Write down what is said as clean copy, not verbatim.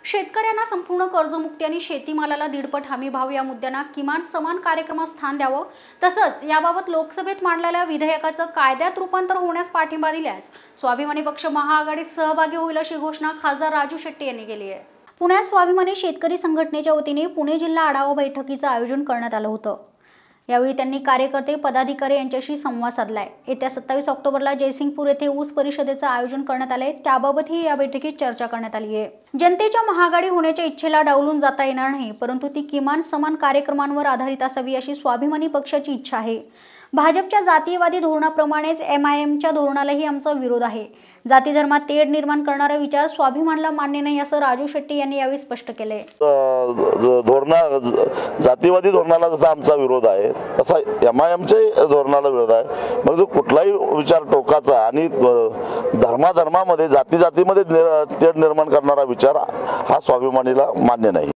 शेतकऱ्यांना संपूर्ण कर्जमुक्ती आणि शेतीमालाला दीडपट हमी भाव या मुद्द्यांना किमान समान कार्यक्रमात स्थान द्यावं, तसंच याबाबत लोकसभेत मांडलेल्या विधेयकाचं कायद्यात रूपांतर होण्यास पाठिंबा दिल्यास स्वाभिमानी पक्ष महाआघाडीत सहभागी होईल अशी घोषणा खासदार राजू शेट्टी यांनी केली आहे। पुण्यात स्वाभिमानी शेतकरी संघटनेच्या वतीने पुणे जिल्हा आढावा बैठकीचं आयोजन करण्यात आलं होतं। यावेळी त्यांनी कार्यकर्ते पदाधिकारी यांच्याशी संवाद साधलाय। येत्या 27 ऑक्टोबरला जयसिंगपूर येथे ऊस परिषदेचं आयोजन करण्यात आले, त्याबाबतही या बैठकीत चर्चा करण्यात आली आहे। जनतेच्या महाआघाडी होण्याच्या इच्छेला डावलून जाता येणार नाही, परंतु ती किमान समान कार्यक्रमांवर आधारित असावी अशी स्वाभिमानी पक्षाची इच्छा आहे। भाजपच्या जातीयवादी धोरणाप्रमाणेच MIMच्या धोरणालाही आमचा विरोध आहे। जाती धर्मात तेढ निर्माण करणारा विचार स्वाभिमानला मान्य नाही असं राजू शेट्टी यांनी यावेळी स्पष्ट केले। जातीवादी धोरणाला जसा आमचा विरोध आहे तसा MIMच्या धोरणाला विरोध आहे। मग जो कुठलाही विचार टोकाचा आणि धर्मामध्ये जातीमध्ये तेढ निर्माण करणारा विचार हा स्वाभिमानीला मान्य नाही।